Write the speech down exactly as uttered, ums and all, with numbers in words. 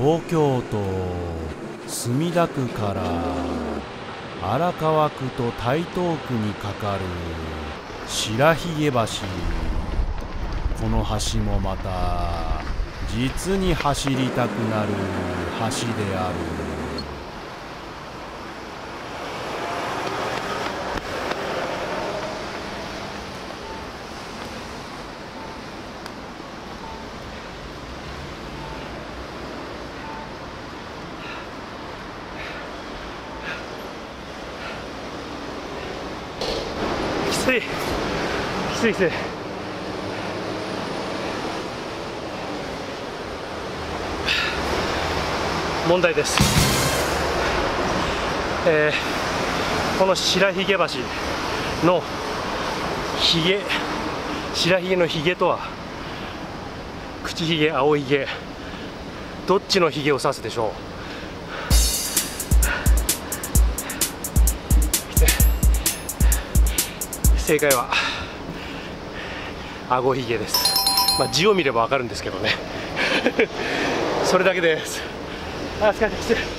東京都墨田区から荒川区と台東区にかかる白髭橋。この橋もまた実に走りたくなる橋である。 きついきついきつい。問題です、えー、この白髭橋のひげ、白髭のひげとは口ひげ、青ひげ、どっちのひげを指すでしょう。正解は顎ひげです。まあ字を見ればわかるんですけどねそれだけです。あ、疲れた、きつい。